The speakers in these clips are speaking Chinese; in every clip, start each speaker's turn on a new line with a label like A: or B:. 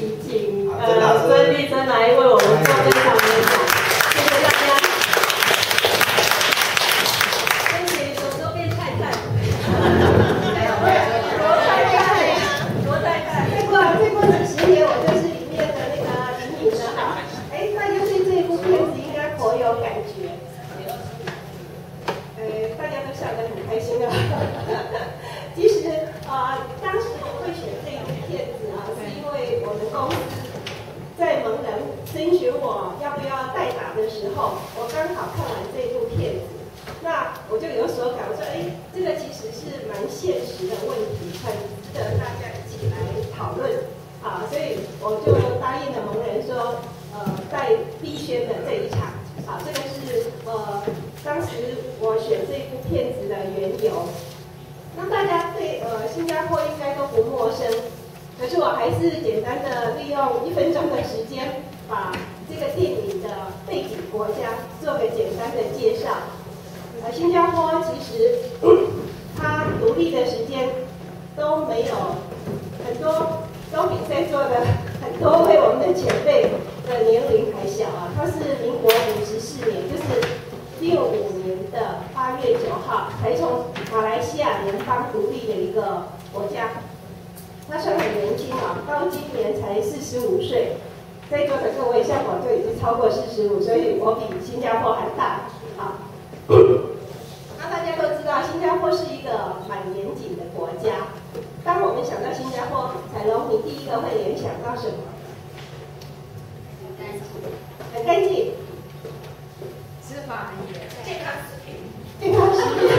A: 请曾丽珍来为我们做这场演讲，谢谢大家。对不起，手都变菜菜。罗太太，再过几十年，我就是里面的那个林敏了哈。大家对这部片子应该颇有感觉。大家都笑得很开心啊。其实当时我会选这一部片子是因为我们公司在蒙人征询我要不要代打的时候，我刚好看完这部片子，那我就有所感，我说这个其实是蛮现实的问题，很值得大家一起来讨论所以我就答应了蒙人说，在必宣的这一场这个是当时我选这部片子的缘由。那大家对新加坡应该都不陌生，可是我还是简单的利用1分钟的时间，把这个电影的背景国家做个简单的介绍。新加坡其实它独立的时间都没有很多，都比在座的很多位我们的前辈的年龄还小它是民国54年，就是65年的8月9号才从马来西亚联邦独立的一个国家。他算很年轻到今年才45岁，在座的各位像我就已经超过45，所以我比新加坡还大那大家都知道，新加坡是一个蛮严谨的国家。当我们想到新加坡，彩龙，你第一个会联想到什么？很干净。
B: 吃法很严，健康食品，
A: 健康食品，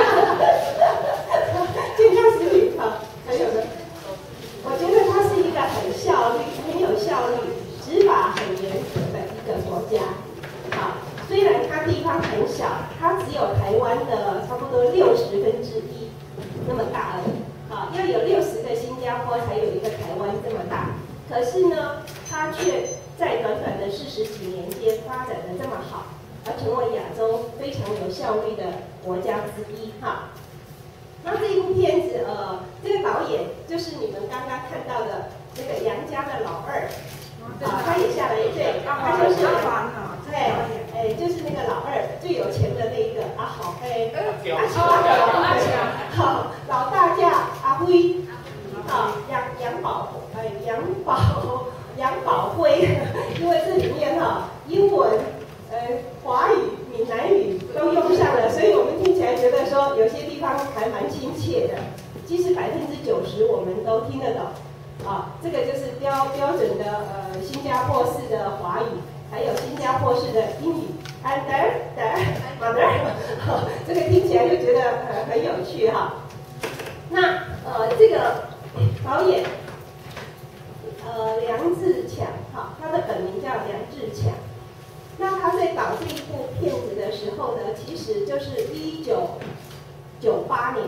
A: 健康食品还有呢？我觉得它是一个很有效率、执法很严格的一个国家。虽然它地方很小，它只有台湾的差不多1/60那么大而已。要有60个新加坡才有一个台湾这么大。可是呢，它却在短短的40几年间发展得这么好。而成为亚洲非常有效率的国家之一那这一部片子这个导演就是你们刚刚看到的那个杨家的老二他也下来对，他就是就是那个老二最有钱的那一个阿豪老大叫阿辉杨宝辉，因为这里面英文华语、闽南语都用上了，所以我们听起来觉得说有些地方还蛮亲切的。其实90%我们都听得懂这个就是标准的新加坡式的华语，还有新加坡式的英语。这个听起来就觉得很有趣那这个导演梁志强他的本名叫梁志强。那他在导这一部片子的时候呢，其实就是1998年。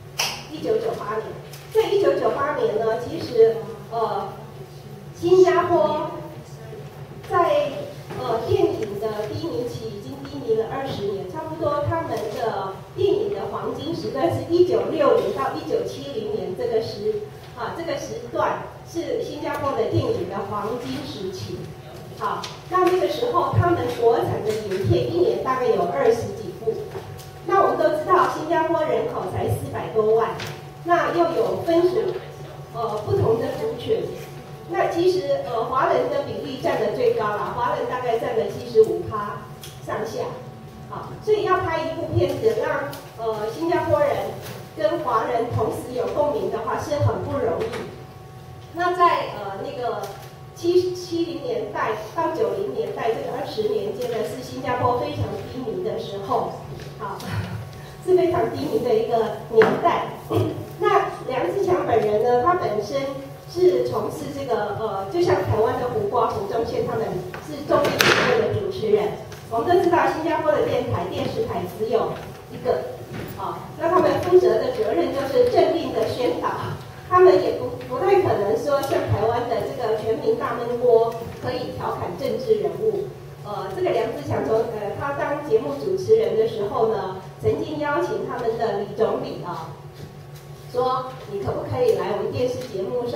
A: 在1998年呢，其实新加坡在电影的低迷期已经低迷了20年，差不多他们的电影的黄金时段是1960到1970年这个时段是新加坡的电影的黄金时期。那个时候他们国产的影片一年大概有20几部。那我们都知道新加坡人口才400多万，那又有分属不同的族群。那其实华人的比例占得最高啦，华人大概占了75%上下。所以要拍一部片子让新加坡人跟华人同时有共鸣的话是很不容易。那在那个70年代到90年代这个20年间呢，是新加坡非常低迷的时候，是非常低迷的一个年代。那梁志强本人呢，他本身是从事这个就像台湾的胡瓜、胡宗宪他们是综艺节目的主持人。我们都知道新加坡的电视台只有一个，那他们负责的责任就是政令的宣导。他们也不太可能说像台湾的这个全民大闷锅可以调侃政治人物。这个梁志强他当节目主持人的时候呢，曾经邀请他们的李总理说你可不可以来我们电视节目上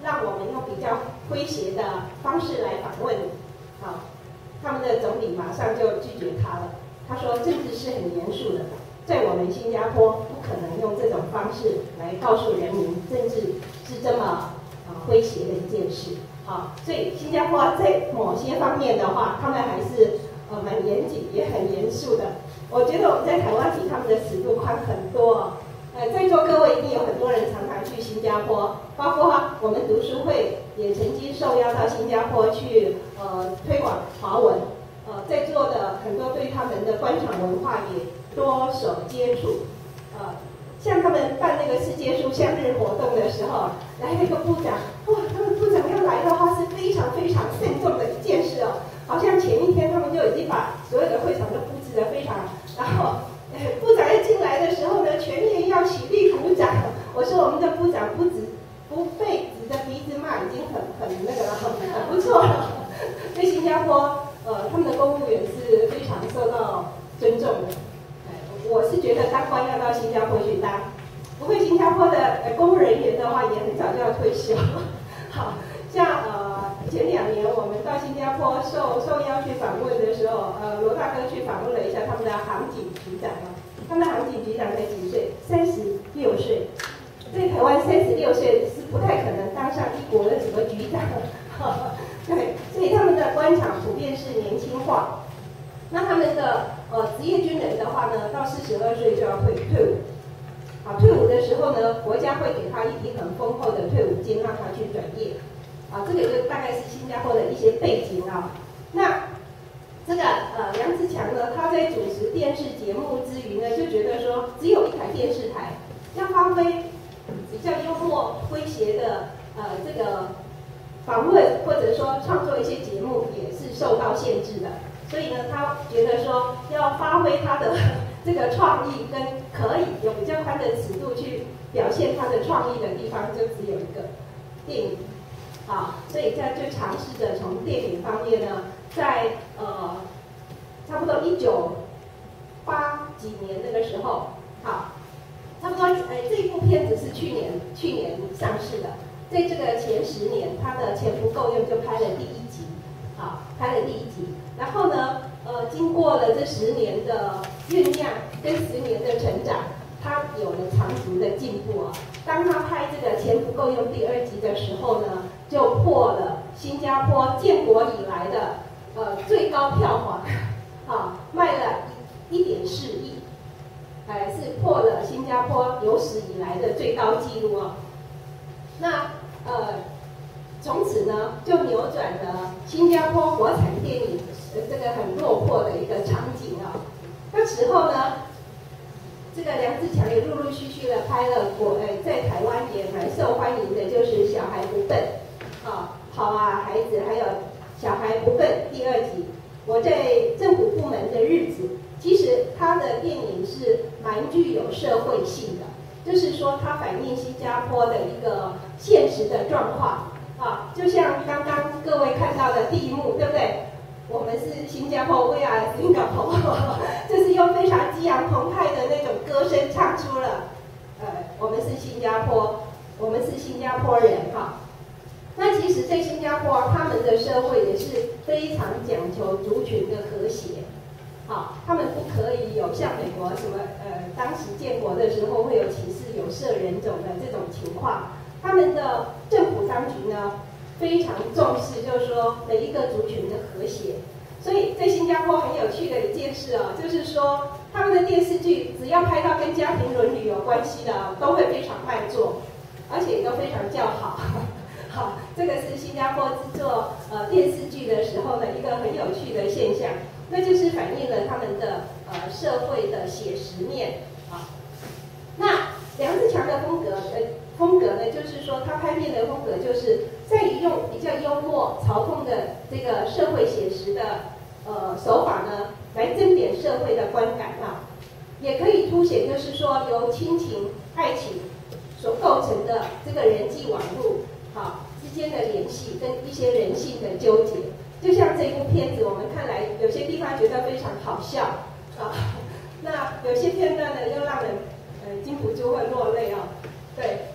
A: 让我们用比较诙谐的方式来访问你。好，他们的总理马上就拒绝他了。他说政治是很严肃的，在我们新加坡不可能用这种方式来告诉人民，政治是这么诙谐的一件事。好，所以新加坡在某些方面的话，他们还是蛮严谨也很严肃的。我觉得我们在台湾比他们的尺度宽很多。在座各位一定有很多人常常去新加坡，包括我们读书会也曾经受邀到新加坡去推广华文。在座的很多对他们的官场文化也多手接触。像他们办那个世界书向日活动的时候，来那个部长，哇，他们部长要来的话是非常非常慎重的一件事哦，好像前一天他们就已经把所有的会场都布置得非常，然后部长一进来的时候呢，全员要起立鼓掌。我说我们的部长不被指着鼻子骂，已经很那个了，很不错了。在新加坡，他们的公务员是非常受到尊重的。我是觉得当官要到新加坡去当，不过新加坡的公务人员的话也很早就要退休。好像前2年我们到新加坡受邀去访问的时候，罗大哥去访问了一下他们的航警局长啊，他们的航警局长才几岁？36岁，在台湾36岁是不太可能当上一国的什么局长。对，所以他们的官场普遍是年轻化。那他们的职业军人的话呢，到42岁就要退伍。好，退伍的时候呢，国家会给他一笔很丰厚的退伍金，让他去转业。这个就大概是新加坡的一些背景啊。那这个梁志强呢，他在主持电视节目之余呢，就觉得说只有一台电视台，要发挥比较幽默诙谐的这个访问或者说创作一些节目也是受到限制的。所以呢，他觉得说要发挥他的这个创意，跟可以有比较宽的尺度去表现他的创意的地方，就只有一个电影。好，所以这样就尝试着从电影方面呢，在差不多1980几年那个时候，好，差不多这一部片子是去年上市的，在这个前10年，它的钱不够用就拍了第1集，好，拍了第1集。然后呢，经过了这10年的酝酿跟10年的成长，他有了长足的进步啊。当他拍这个《钱不够用》第2集的时候呢，就破了新加坡建国以来的最高票房，卖了1.4亿，是破了新加坡有史以来的最高纪录啊。那从此呢，就扭转了新加坡国产电影这个很落魄的一个场景啊。那时候呢，这个梁志强也陆陆续续的拍了在台湾也蛮受欢迎的，就是《小孩不笨》好啊孩子，还有《小孩不笨》第2集。我在政府部门的日子，其实他的电影是蛮具有社会性的，就是说它反映新加坡的一个现实的状况。就像刚刚各位看到的第一幕，对不对？我们是新加坡 ，We are Singapore， 就是用非常激昂澎湃的那种歌声唱出了，我们是新加坡，我们是新加坡人哈。那其实，在新加坡，他们的社会也是非常讲求族群的和谐，好，他们不可以有像美国什么当时建国的时候会有歧视、有色人种的这种情况。他们的政府当局呢，非常重视，就是说每一个族群的和谐。所以在新加坡很有趣的一件事啊，就是说他们的电视剧只要拍到跟家庭伦理有关系的，都会非常卖座，而且都非常叫好。好，这个是新加坡制作电视剧的时候的一个很有趣的现象，那就是反映了他们的社会的写实面啊。那梁志强的风格呢，就是说他拍片的风格就是在于用比较幽默、嘲讽的这个社会写实的手法呢，来甄点社会的观感啊，也可以凸显就是说由亲情、爱情所构成的这个人际网络之间的联系跟一些人性的纠结。就像这部片子，我们看来有些地方觉得非常好笑那有些片段呢又让人禁不住会落泪对。